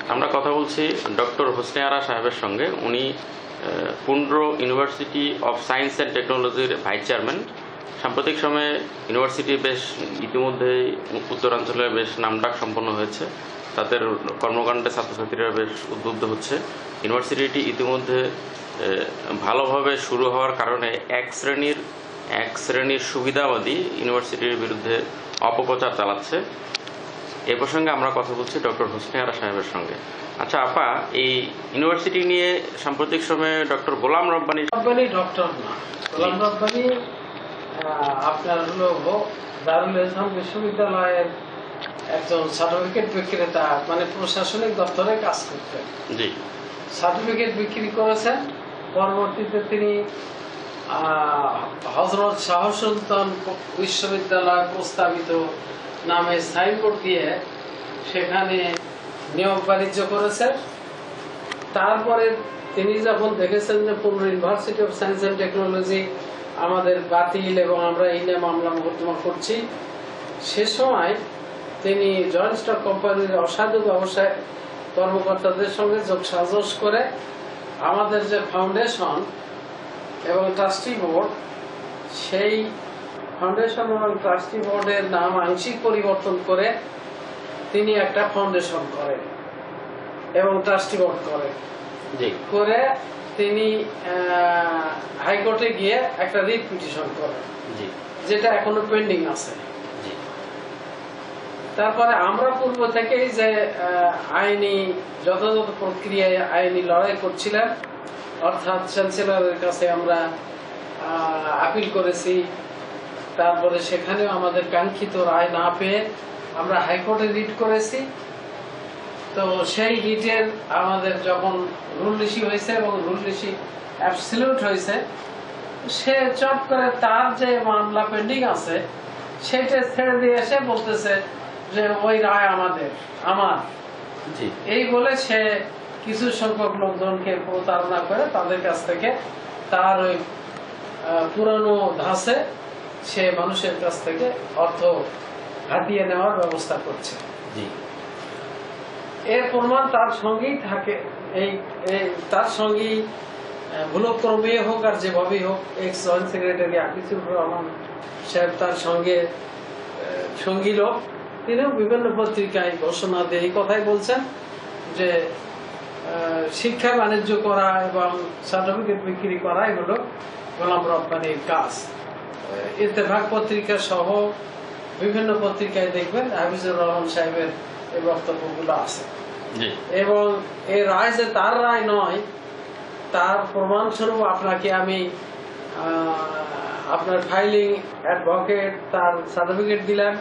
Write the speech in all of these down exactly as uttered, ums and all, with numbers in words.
আমরা কথা বলছি ডক্টর হোসনে আরা সাহেবের সঙ্গে। উনি Pundra university of science and টেকনোলজির ভাইস চেয়ারম্যান। সাম্প্রতিক সময়ে ইউনিভার্সিটি বেশ ইতিমধ্যেই উত্তরাঞ্চলে বেশ নামডাক সম্পন্ন হয়েছে, তাদের কর্মকাণ্ডে ছাত্রছাত্রীরা বেশ উদ্বুদ্ধ হচ্ছে। ইউনিভার্সিটিটি ইতিমধ্যে ভালোভাবে শুরু হওয়ার কারণে এক শ্রেণীর এক শ্রেণীর সুবিধাবাদী ইউনিভার্সিটির বিরুদ্ধে অপপ্রচার চালাচ্ছে। এ প্রসঙ্গে আমরা কথা বলছি ডক্টর হোসনে আরা সাহেবের সঙ্গে। আচ্ছা আপা, এই ইউনিভার্সিটি নিয়ে সাম্প্রতিক সময়ে ডক্টর গোলাম রব্বানী রব্বানী ডক্টর না, গোলাম রব্বানী আপনার হলো দারুল ইসলাম বিশ্ববিদ্যালয়ের একজন সার্টিফিকেট বিক্রেতা, মানে প্রশাসনিক দপ্তরে কাজ করতেন। জি, সার্টিফিকেট বিক্রি করেছেন। পরবর্তীতে তিনি হযরত শাহ সুলতান বিশ্ববিদ্যালয় প্রস্তাবিত নামে সাইনবোর্ড দিয়ে সেখানে নিয়োগ বাণিজ্য করেছেন। তারপরে তিনি যখন দেখেছেন যে Pundra university of science and technology আমাদের বাতিল এবং আমরা এই নিয়ে মামলা মোকদ্দমা করছি, সে সময় তিনি জয়েন্ট স্টক কোম্পানির অসাধু ব্যবসায় কর্মকর্তাদের সঙ্গে যোগ সাজস করে আমাদের যে ফাউন্ডেশন এবং ট্রাস্টি বোর্ড, সেই ফাউন্ডেশন এবং ট্রাস্টি বোর্ডের নাম আংশিক পরিবর্তন করে তিনি একটা ফাউন্ডেশন করেন এবং ট্রাস্টি বোর্ড করেন। করে তিনি হাইকোর্টে গিয়ে একটা রিট পিটিশন করেন, যেটা এখনো পেন্ডিং আছে। তারপরে আমরা পূর্ব থেকেই যে আইনি যথাযথ প্রক্রিয়ায় আইনি লড়াই করছিলাম, অর্থাৎ চ্যান্সেলরের কাছে আমরা আপিল করেছি। তারপরে সেখানেও আমাদের কাঙ্ক্ষিত রায় না পেয়ে আমরা হাইকোর্টে রিট করেছি। তো সেই রিটের আমাদের যখন রুল ইস্যু হয়েছে এবং রুল ইস্যু অ্যাবসলিউট হয়েছে, সে চট করে তার যে মামলা পেন্ডিং আছে সেটা ছেড়ে দিয়ে এসে বলতেছে যে ওই রায় আমাদের আমার এই বলে সে কিছু সংখ্যক লোকজনকে প্রতারণা করে তাদের কাছ থেকে তার ওই পুরানো ধাঁচে সে মানুষের কাছ থেকে অর্থ হাতিয়ে নেওয়ার ব্যবস্থা করছে। এর প্রমাণ তার সঙ্গেই থাকে। এই তার সঙ্গেই ভুলক্রমে হোক আর যেভাবেই হোক, ex joint secretary Akisur Rahman সাহেব তার সঙ্গে সঙ্গী লোক, তিনিও বিভিন্ন পত্রিকায় ঘোষণা দিয়ে এই কথাই বলছেন যে শিক্ষা বাণিজ্য করা এবং সার্টিফিকেট বিক্রি করাই হলো গোলাম রব্বানীর কাজ। ইত্তেফাক পত্রিকা সহ বিভিন্ন পত্রিকায় দেখবেন হাফিজুর রহমান সাহেবের এই বক্তব্যগুলো আছে। এবং এই রায় যে তার রায় নয়, তার প্রমাণস্বরূপ আপনাকে আমি আপনার ফাইলিং অ্যাডভোকেট তার সার্টিফিকেট দিলাম।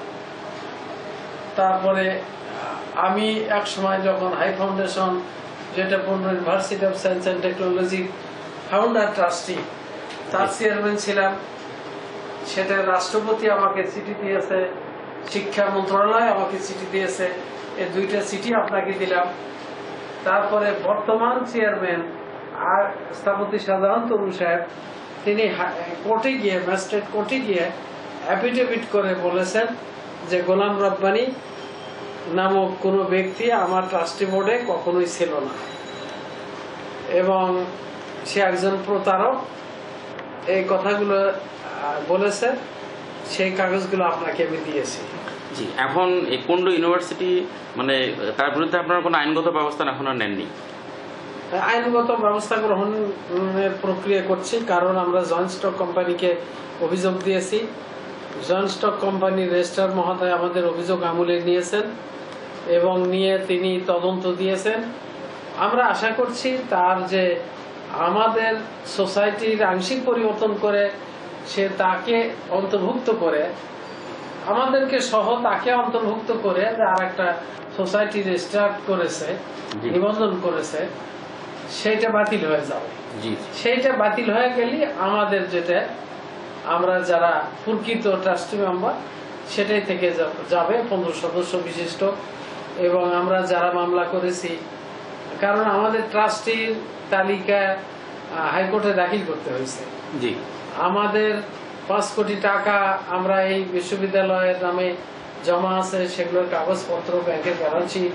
তারপরে আমি এক সময় যখন হাই ফাউন্ডেশন, যেটা Pundra university of science and technology founder trustee, তার চেয়ারম্যান ছিলাম। সেটা রাষ্ট্রপতি আমাকে চিঠি দিয়েছে, শিক্ষা মন্ত্রণালয় আমাকে চিঠি দিয়েছে, এই দুইটা চিঠি আপনাকে দিলাম। তারপরে বর্তমান চেয়ারম্যান আর স্থপতি শাহজাহান তরুণ সাহেব, তিনি কোর্টে গিয়ে ম্যাজিস্ট্রেট কোর্টে গিয়ে অ্যাফিডেভিট করে বলেছেন যে গোলাম রব্বানী নামক কোনো ব্যক্তি আমার ট্রাস্টি বোর্ডে কখনোই ছিল না এবং সে একজন প্রতারক, এই কথাগুলো বলেছে। সেই কাগজগুলো আপনাকে আমি দিয়েছি। জি, এখন এই পুন্ড্র ইউনিভার্সিটি মানে তার বিরুদ্ধে আপনারা কোনো আইনগত ব্যবস্থা এখনো নেননি? আইনগত ব্যবস্থা গ্রহণের প্রক্রিয়া করছি, কারণ আমরা জয়েন্ট স্টক কোম্পানিকে অভিযোগ দিয়েছি। জয়েন্ট স্টক কোম্পানির রেজিস্ট্রার মহোদয় আমাদের অভিযোগ আমলে নিয়েছেন এবং নিয়ে তিনি তদন্ত দিয়েছেন। আমরা আশা করছি তার যে আমাদের সোসাইটির আংশিক পরিবর্তন করে সে তাকে অন্তর্ভুক্ত করে, আমাদেরকে সহ তাকে অন্তর্ভুক্ত করে আর একটা সোসাইটি রেজিস্টার করেছে, নিবন্ধন করেছে, সেইটা বাতিল হয়ে যাবে। সেইটা বাতিল হয়ে গেলে আমাদের যেটা আমরা যারা প্রকৃত ট্রাস্টি মেম্বার সেটাই থেকে যাবে পনেরো সদস্য বিশিষ্ট। এবং আমরা যারা মামলা করেছি, কারণ আমাদের ট্রাস্টির তালিকা হাইকোর্টে দাখিল করতে হয়েছে। জি, আমাদের পাঁচ কোটি টাকা আমরা এই বিশ্ববিদ্যালয়ের নামে জমা আছে, সেগুলোর কাগজপত্র, ব্যাংকের ব্যালেন্স শিট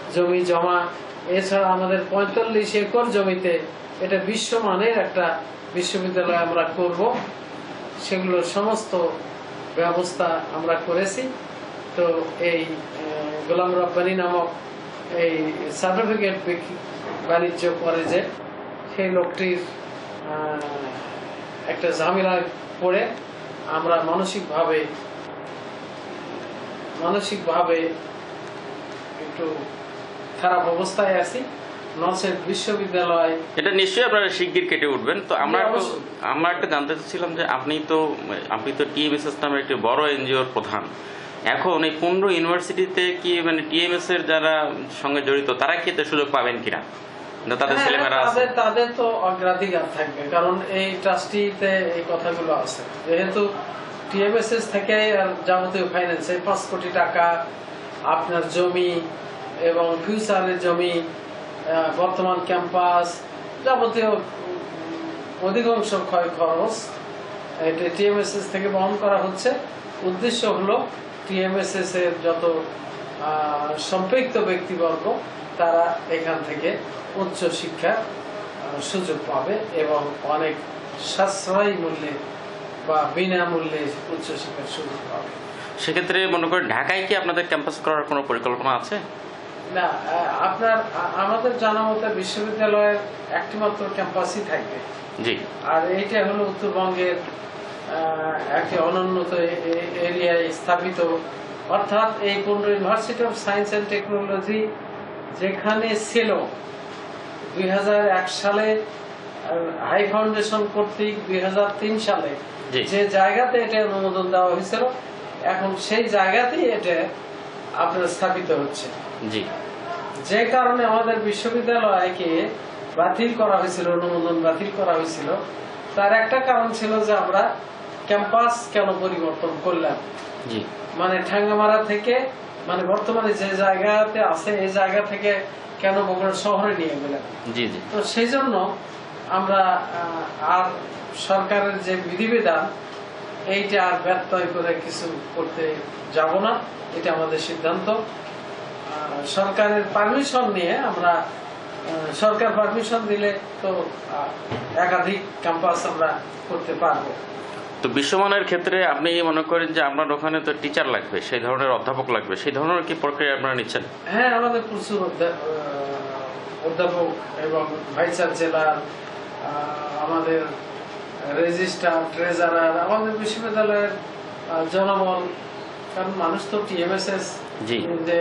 জমি জমা, এছাড়া আমাদের পঁয়তাল্লিশ একর জমিতে এটা বিশ্বমানের একটা বিশ্ববিদ্যালয় আমরা করব, সেগুলোর সমস্ত ব্যবস্থা আমরা করেছি। তো এই গোলাম রব্বানী নামক এই সার্টিফিকেট বাণিজ্য করে যে সেই লোকটির একটা ঝামেলায় পড়ে আমরা মানসিকভাবে মানসিকভাবে একটু খারাপ অবস্থায় আছি। নরসিংদী বিশ্ববিদ্যালয় এটা নিশ্চয়ই আপনারা শিগগির কেটে উঠবেন। তো আমরা একটু আমরা একটা জানতে চাচ্ছিলাম যে আপনি তো আপনি তো টিএমএসএস নামের একটি বড় এনজিওর প্রধান, এখন এই পনেরো ইউনিভার্সিটিতে কি মানে টিএমএস এর যারা সঙ্গে জড়িত তারা কি এতে সুযোগ পাবেন কিনা? তাদের ছেলেমেয়েরা আছে, তাদের তো অগ্রাধিকার থাকবে, কারণ এই ট্রাস্টিতে এই কথাগুলো আছে। যেহেতু টিএমএসএস থেকে যাবতীয় ফাইন্যান্স, এই পাঁচ কোটি টাকা আপনার জমি এবং ফিউচারের জমি, বর্তমান ক্যাম্পাস, যাবতীয় অধিকাংশ ক্ষয় খরচ এটা টিএমএসএস থেকে বহন করা হচ্ছে। উদ্দেশ্য হলো টিএমএসএস এর যত সম্পৃক্ত ব্যক্তিবর্গ তারা এখান থেকে উচ্চ শিক্ষার সুযোগ পাবে এবং অনেক সাশ্রয়ী মূল্যে বা বিনামূল্যে উচ্চ শিক্ষার সুযোগ পাবে। সেক্ষেত্রে মনে করেন ঢাকায় কি আপনাদের ক্যাম্পাস করার কোনো পরিকল্পনা আছে? না, আপনার আমাদের জানা মতে বিশ্ববিদ্যালয়ের একটি মাত্র ক্যাম্পাসই থাকবে। জি। আর এইটা হলো উত্তরবঙ্গের একটি অনুন্নত এরিয়ায় স্থাপিত, অর্থাৎ এই পনেরো university of science and technology যেখানে ছিল দুই হাজার এক সালে হাই ফাউন্ডেশন কর্তৃক দুই হাজার তিন সালে যে জায়গাতে এটা অনুমোদন দেওয়া হয়েছিল, এখন সেই জায়গাতেই এটা আপনার স্থাপিত হচ্ছে। জি। যে কারণে আমাদের বিশ্ববিদ্যালয়কে বাতিল করা হয়েছিল, অনুমোদন বাতিল করা হয়েছিল, তার একটা কারণ ছিল যে আমরা ক্যাম্পাস কেন পরিবর্তন করলাম। জি। মানে ঠাঙ্গামারা থেকে মানে বর্তমানে যে জায়গাতে আছে এই জায়গা থেকে কেন বগুড়া শহরে নিয়ে গেলাম। জি জি। তো সেই জন্য আমরা আর সরকারের যে বিধিবিধান এইটা আর ব্যত্যয় করে কিছু করতে যাব না, এটা আমাদের সিদ্ধান্ত। সরকারের পারমিশন নিয়ে আমরা, সরকার পারমিশন দিলে তো একাধিক ক্যাম্পাস আমরা করতে পারবো। তো বিশ্বমানের ক্ষেত্রে আপনি মনে করেন যে আপনার ওখানে তো টিচার লাগবে, সেই ধরনের অধ্যাপক লাগবে, সেই ধরনের কি প্রক্রিয়া আপনারা নিচ্ছেন? হ্যাঁ, আমাদের প্রচুর অধ্যাপক এবং ভাইস চ্যান্সেলর, আমাদের রেজিস্ট্রার, ট্রেজারার, আমাদের বিশ্ববিদ্যালয়ের জনবল, কারণ মানুষ তো টিএমএসএস যে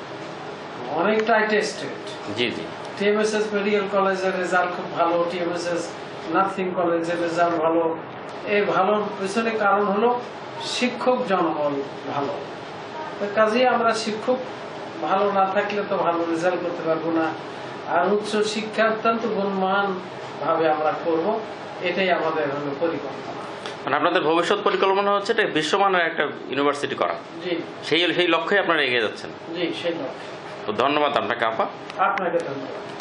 অনেকটাই টেস্টেড। জি জি। টিএমএসএস মেডিকেল কলেজের রেজাল্ট খুব ভালো, টিএমএসএস নার্সিং কলেজের রেজাল্ট ভালো। এই ভালোর পিছনে কারণ হলো শিক্ষক জনবল ভালো। কাজেই আমরা শিক্ষক ভালো না থাকলে তো ভালো রেজাল্ট করতে পারবো না। আর উচ্চ শিক্ষা অত্যন্ত গুণমান ভাবে আমরা করব, এটাই আমাদের হলো পরিকল্পনা। মানে আপনাদের ভবিষ্যৎ পরিকল্পনা হচ্ছে এটা বিশ্বমানের একটা ইউনিভার্সিটি করা। জি। সেই সেই লক্ষ্যে আপনারা এগিয়ে যাচ্ছেন। জি, সেই লক্ষ্যে। তো ধন্যবাদ আপনাকে আপা। আপনাকে ধন্যবাদ।